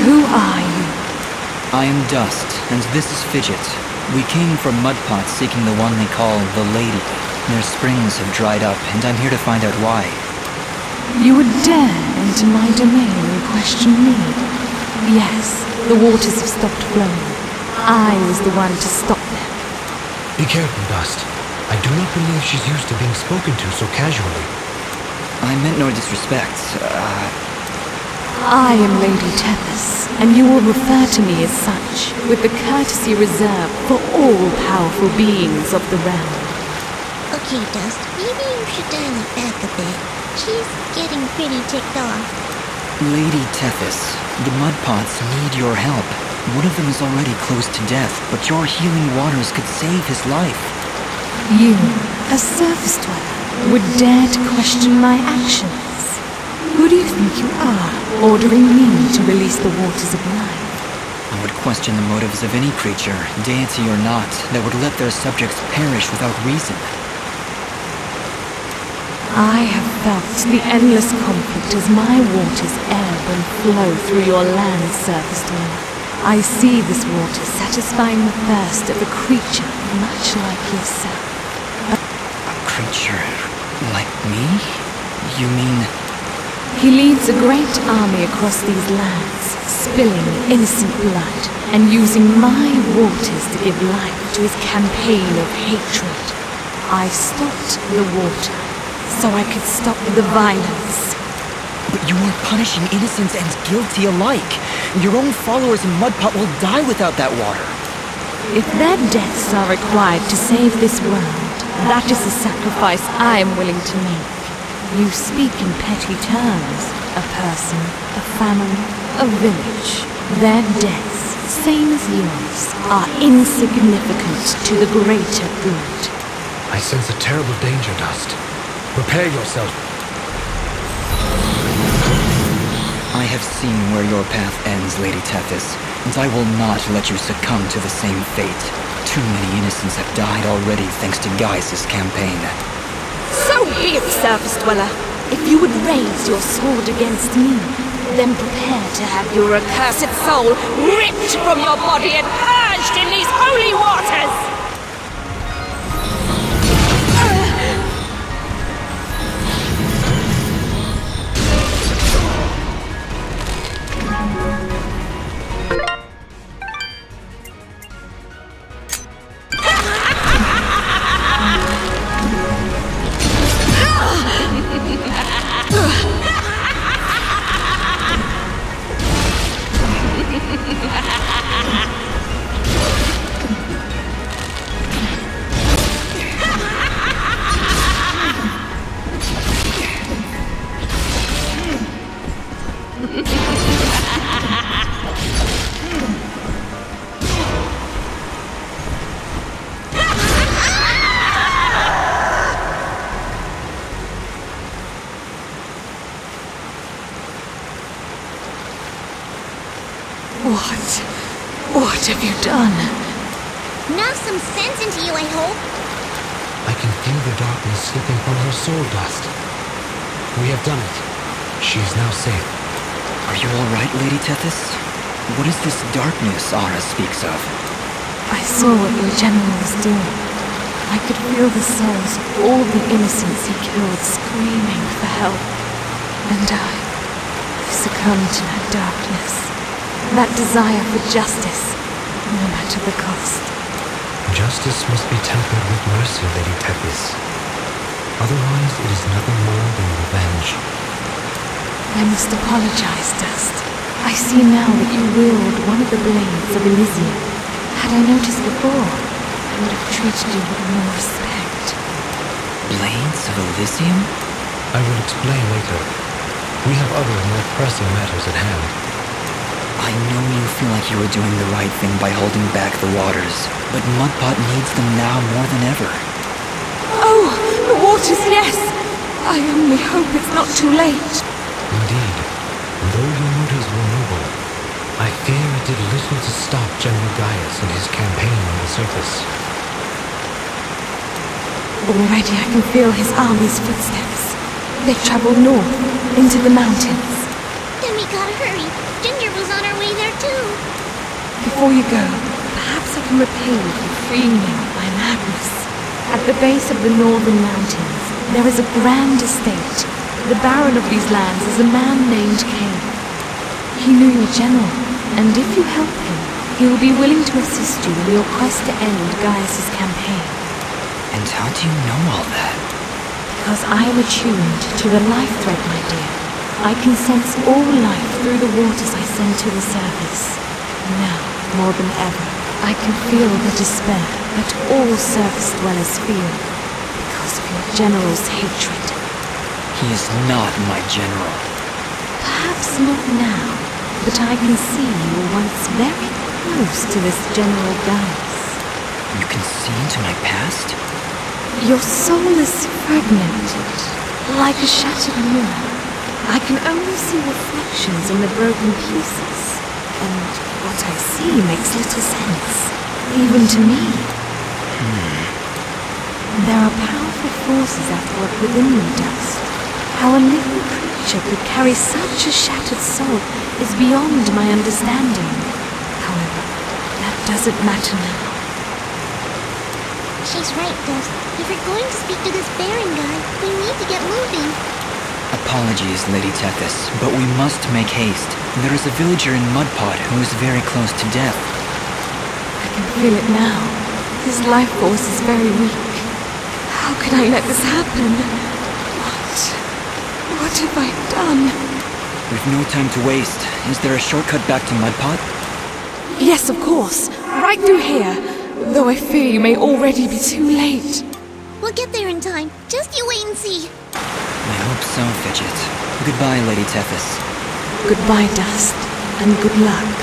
Who are you? I am Dust, and this is Fidget. We came from Mudpot seeking the one they call the Lady. Their springs have dried up, and I'm here to find out why. You would dare enter my domain and question me? Yes, the waters have stopped flowing. I was the one to stop them. Be careful, Dust. I do not believe she's used to being spoken to so casually. I meant no disrespect. I am Lady Tethys, and you will refer to me as such, with the courtesy reserved for all powerful beings of the realm. Okay, Dust, maybe you should dial it back a bit. She's getting pretty ticked off. Lady Tethys, the Mudpots need your help. One of them is already close to death, but your healing waters could save his life. You, a surface dweller, would dare to question my actions? Who do you think you are, ordering me to release the waters of life? I would question the motives of any creature, deity or not, that would let their subjects perish without reason. I have felt the endless conflict as my waters ebb and flow through your land, surface dweller. I see this water satisfying the thirst of a creature much like yourself. A creature like me? You mean... He leads a great army across these lands, spilling innocent blood, and using my waters to give life to his campaign of hatred. I stopped the water, so I could stop the violence. But you are punishing innocents and guilty alike. Your own followers in Mudpot will die without that water. If their deaths are required to save this world, that is a sacrifice I am willing to make. You speak in petty terms. A person, a family, a village. Their deaths, same as yours, are insignificant to the greater good. I sense a terrible danger, Dust. Prepare yourself. I have seen where your path ends, Lady Tethys, and I will not let you succumb to the same fate. Too many innocents have died already thanks to Gaius' campaign. So be it, surface dweller. If you would raise your sword against me, then prepare to have your accursed soul ripped from your body and purged in these holy waters! What have you done? Knock some sense into you, I hope. I can feel the darkness slipping from her soul, Dust. We have done it. She is now safe. Are you all right, Lady Tethys? What is this darkness Ara speaks of? I saw what your general was doing. I could feel the souls of all the innocents he killed screaming for help. And I succumbed to that darkness. That desire for justice, no matter the cost. Justice must be tempered with mercy, Lady Tethys. Otherwise, it is nothing more than revenge. I must apologize, Dust. I see now that you wield one of the blades of Elysium. Had I noticed before, I would have treated you with more respect. Blades of Elysium? I will explain later. We have other, more pressing matters at hand. I know you feel like you are doing the right thing by holding back the waters, but Mudpot needs them now more than ever. Oh, the waters, yes! I only hope it's not too late. Indeed, though your motives were noble, I fear it did little to stop General Gaius in his campaign on the surface. Already I can feel his army's footsteps. They've traveled north, into the mountains. Then we gotta hurry. Ginger was on our way there Before you go, perhaps I can repay you for freeing me of my madness. At the base of the northern mountains, there is a grand estate. The baron of these lands is a man named Cain. He knew your general, and if you help him, he will be willing to assist you in your quest to end Gaius' campaign. And how do you know all that? Because I am attuned to the life thread, my dear. I can sense all life through the waters I send to the surface. Now, more than ever, I can feel the despair that all surface dwellers feel because of your general's hatred. He is not my general. Perhaps not now, but I can see you were once very close to this General Gaius. You can see into my past? Your soul is fragmented, like a shattered mirror. I can only see reflections in the broken pieces, and what I see makes little sense, even to me. There are powerful forces at work within you, Dust. How a living creature could carry such a shattered soul is beyond my understanding. However, that doesn't matter now. She's right, Dust. If we're going to speak to this Baron guy, we need to get moving. Apologies, Lady Tethys, but we must make haste. There is a villager in Mudpot who is very close to death. I can feel it now. His life force is very weak. How could I let this happen? What have I done? We've no time to waste. Is there a shortcut back to Mudpot? Yes, of course. Right through here. Though I fear you may already be too late. We'll get there in time. Just you wait and see. I hope so, Fidget. Goodbye, Lady Tethys. Goodbye, Dust, and good luck.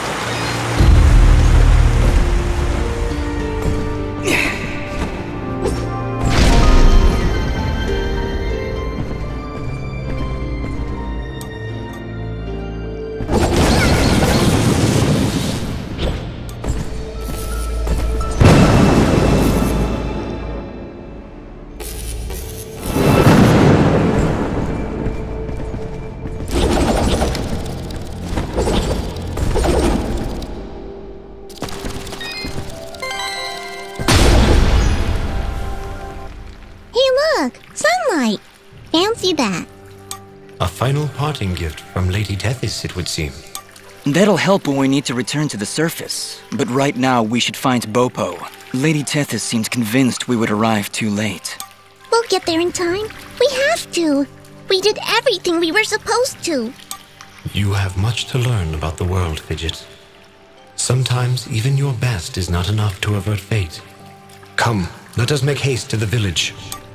Sunlight! Fancy that. A final parting gift from Lady Tethys, it would seem. That'll help when we need to return to the surface. But right now, we should find Bopo. Lady Tethys seemed convinced we would arrive too late. We'll get there in time. We have to. We did everything we were supposed to. You have much to learn about the world, Fidget. Sometimes even your best is not enough to avert fate. Come, let us make haste to the village.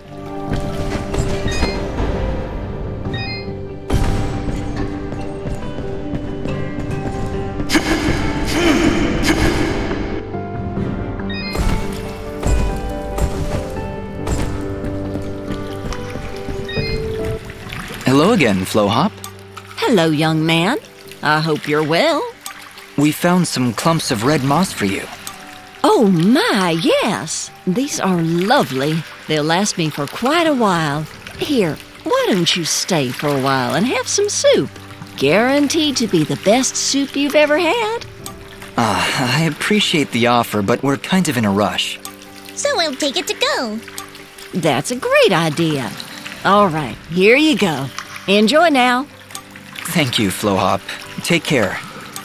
Hello again, Flowhop. Hello, young man. I hope you're well. We found some clumps of red moss for you. Oh my, yes. These are lovely. They'll last me for quite a while. Here, why don't you stay for a while and have some soup? Guaranteed to be the best soup you've ever had. I appreciate the offer, but we're kind of in a rush. So we'll take it to go. That's a great idea. All right, here you go. Enjoy now. Thank you, Flowhop. Take care.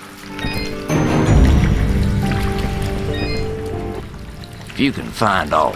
If you can find all...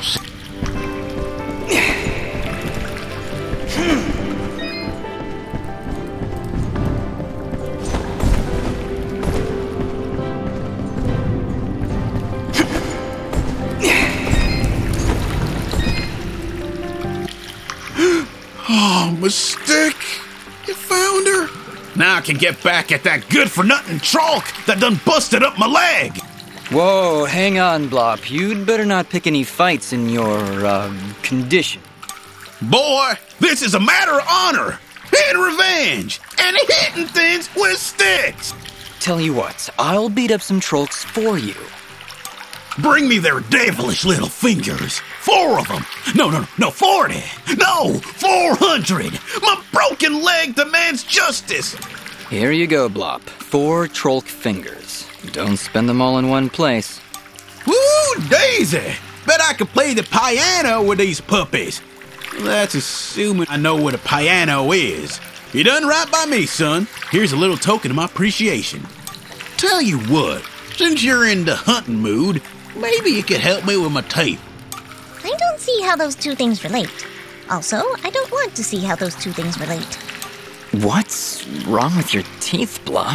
Oh, Mystique! You found her? Now I can get back at that good-for-nothing Trolk that done busted up my leg! Whoa, hang on, Blop. You'd better not pick any fights in your, condition. Boy, this is a matter of honor and revenge and hitting things with sticks! Tell you what, I'll beat up some Trolks for you. Bring me their devilish little fingers. 4 of them. No, 40. No, 400. My broken leg demands justice. Here you go, Blop. 4 Trolk fingers. Don't spend them all in one place. Woo, Daisy! Bet I could play the piano with these puppies. That's assuming I know what a piano is. You done right by me, son. Here's a little token of my appreciation. Tell you what, since you're in the hunting mood, maybe you could help me with my tape. I don't see how those two things relate. Also, I don't want to see how those two things relate. What's wrong with your teeth, Blop?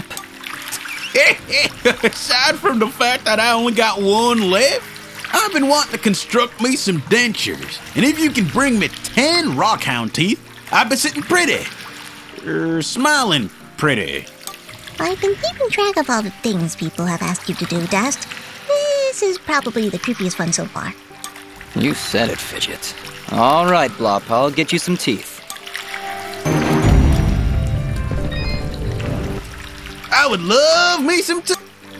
Aside from the fact that I only got one left, I've been wanting to construct me some dentures. And if you can bring me 10 rockhound teeth, I've been sitting pretty. Smiling pretty. I've been keeping track of all the things people have asked you to do, Dust. This is probably the creepiest one so far. You said it, Fidget. All right, Blop, I'll get you some teeth. I would love me some teeth.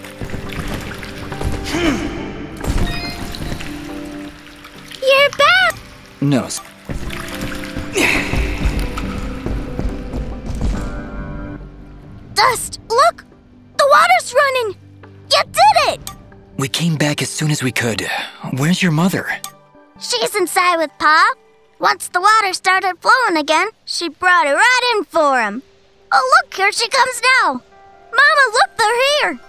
You're back! No. Dust, look! The water's running! You did it! We came back as soon as we could. Where's your mother? She's inside with Pa. Once the water started flowing again, she brought it right in for him. Oh, look, here she comes now. Mama, look, they're here.